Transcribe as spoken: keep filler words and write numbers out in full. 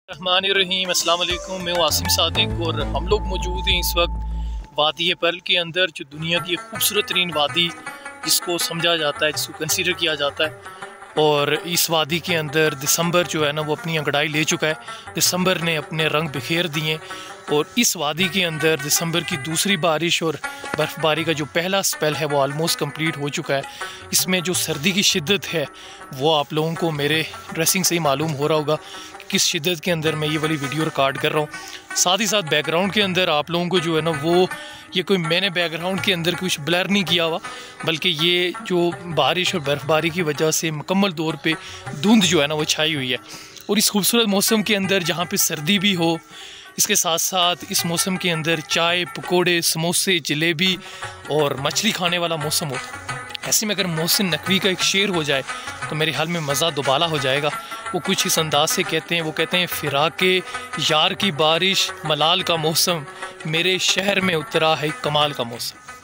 रहमानिर्रहीम अस्सलाम वालेकुम। मैं वासिम सादिक और हम लोग मौजूद हैं इस वक्त वादी पर्ल के अंदर, जो दुनिया की खूबसूरत तरीन वादी जिसको समझा जाता है, जिसको कंसीडर किया जाता है। और इस वादी के अंदर दिसंबर जो है ना वो अपनी अंगड़ाई ले चुका है। दिसंबर ने अपने रंग बिखेर दिए और इस वादी के अंदर दिसंबर की दूसरी बारिश और बर्फ़बारी का जो पहला स्पेल है वो आलमोस्ट कंप्लीट हो चुका है। इसमें जो सर्दी की शिद्दत है वो आप लोगों को मेरे ड्रेसिंग से ही मालूम हो रहा होगा कि किस शिद्दत के अंदर मैं ये वाली वीडियो रिकॉर्ड कर रहा हूँ। साथ ही साथ बैकग्राउंड के अंदर आप लोगों को जो है ना वो ये कोई मैंने बैकग्राउंड के अंदर कुछ ब्लर नहीं किया हुआ, बल्कि ये जो बारिश और बर्फ़बारी की वजह से मुकम्मल तौर पे धुंध जो है ना वो छाई हुई है। और इस खूबसूरत मौसम के अंदर जहाँ पे सर्दी भी हो, इसके साथ साथ इस मौसम के अंदर चाय, पकोड़े, समोसे, जलेबी और मछली खाने वाला मौसम हो, ऐसे में अगर मोहसिन नकवी का एक शेर हो जाए तो मेरे ख्याल में मज़ा दोबाला हो जाएगा। वो कुछ इस अंदाज से कहते हैं, वो कहते हैं फिराके यार की बारिश, मलाल का मौसम, मेरे शहर में उतरा है कमाल का मौसम।